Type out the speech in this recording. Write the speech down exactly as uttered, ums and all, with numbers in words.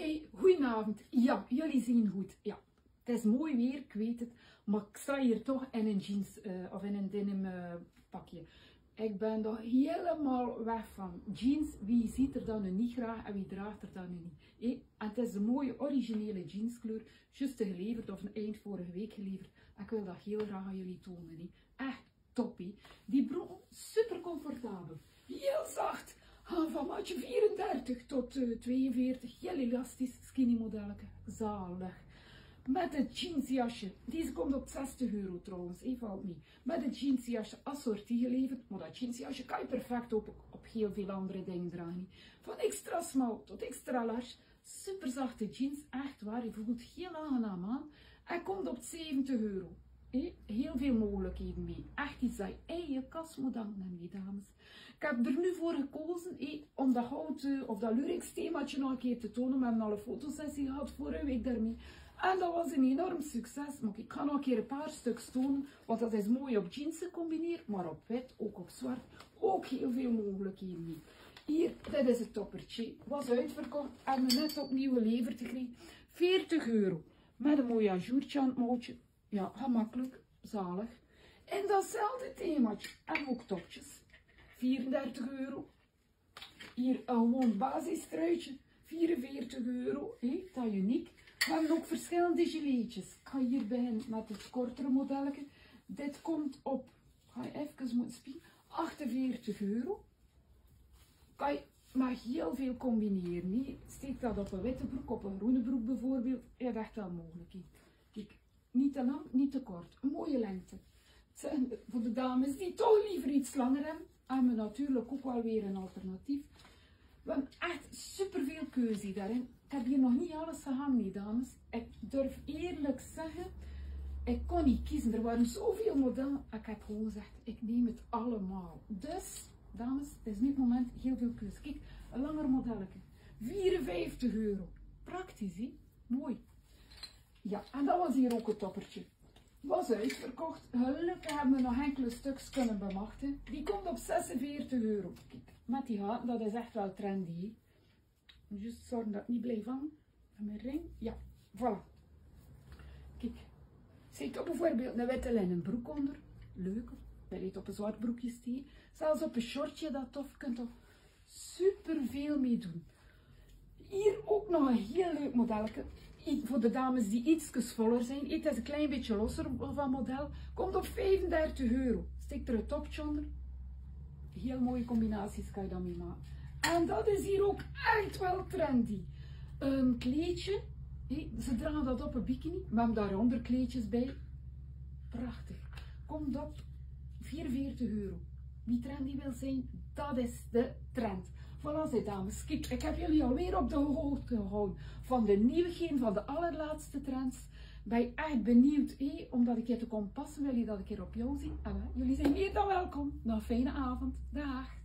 Hey, goedenavond. Ja, jullie zien goed. Ja, het is mooi weer, ik weet het. Maar ik sta hier toch in een jeans uh, of in een denim uh, pakje. Ik ben er helemaal weg van. Jeans, wie ziet er dan nu niet graag en wie draagt er dan nu niet? Hey, en het is een mooie originele jeanskleur. Juist geleverd of een eind vorige week geleverd. En ik wil dat heel graag aan jullie tonen. Hey. Echt toppie. Die broek, super comfortabel. Heel zacht. Van maatje vierendertig tot uh, tweeënveertig, heel elastisch, skinny modelletje, zalig. Met het jeansjasje, deze komt op zestig euro trouwens, even valt niet. Met het jeansjasje assortie geleverd, maar dat jeansjasje kan je perfect op, op heel veel andere dingen dragen. Van extra smal tot extra large, super zachte jeans, echt waar, je voelt heel aangenaam aan. En komt op zeventig euro. He, heel veel mogelijkheden mee. Echt iets dat je in je kast moet hangen, mee, dames. Ik heb er nu voor gekozen he, om dat houten of dat Lurex themaatje nog een keer te tonen. We hebben al een fotosessie gehad vorige week daarmee. En dat was een enorm succes. Maar ik ga nog een keer een paar stuks tonen. Want dat is mooi op jeans gecombineerd, maar op wit, ook op zwart. Ook heel veel mogelijkheden mee. Hier, dit is het toppertje. Was uitverkocht. Hebben we net opnieuw geleverd gekregen. veertig euro. Met een mooi ajourtje aan het mouwtje. Ja, gemakkelijk, zalig. En datzelfde themaatje. En ook topjes. vierendertig euro. Hier een gewoon basistruitje. vierenveertig euro. Hé, dat is uniek. We hebben ook verschillende giletjes. Ik ga hier beginnen met het kortere modelletje. Dit komt op, ga je even moeten spieken, achtenveertig euro. Kan je maar heel veel combineren. Nee, steek dat op een witte broek, op een groene broek bijvoorbeeld. Ja, dat is echt wel mogelijk. Kijk. Niet te lang, niet te kort. Een mooie lengte. Het zijn voor de dames die toch liever iets langer hebben. Hebben we natuurlijk ook wel weer een alternatief. We hebben echt superveel keuze daarin. Ik heb hier nog niet alles gehangen, dames. Ik durf eerlijk zeggen, ik kon niet kiezen. Er waren zoveel modellen. Ik heb gewoon gezegd, ik neem het allemaal. Dus, dames, het is nu het moment heel veel keuze. Kijk, een langer modelletje. vierenvijftig euro. Praktisch, hè? Mooi. Ja, en dat was hier ook het toppertje. Was uitverkocht. Gelukkig hebben we nog enkele stuks kunnen bemachten. Die komt op zesenveertig euro. Kijk, met die haat, dat is echt wel trendy. Just zorgen dat het niet blijft hangen. En mijn ring. Ja, voilà. Kijk, zit op bijvoorbeeld een witte linnen broek onder. Leuk. Wil je het op een zwart broekje steken. Zelfs op een shortje dat tof. Kunt er super veel mee doen. Hier ook nog een heel leuk modelletje. Voor de dames die iets voller zijn. Het is een klein beetje losser van model. Komt op vijfendertig euro. Steek er een topje onder. Heel mooie combinaties kan je dan mee maken. En dat is hier ook echt wel trendy. Een kleedje. Ze dragen dat op een bikini. We hebben daar onderkleedjes bij. Prachtig. Komt op vierenveertig euro. Wie trendy wil zijn, dat is de trend. Voilà, dames. Kijk, ik heb jullie alweer op de hoogte gehouden van de nieuwigheden, van de allerlaatste trends. Ben je echt benieuwd, hé, om dat een keer te komen passen? Wil je dat een keer op jou zien? Ah, jullie zijn meer dan welkom. Nog een fijne avond. Dag.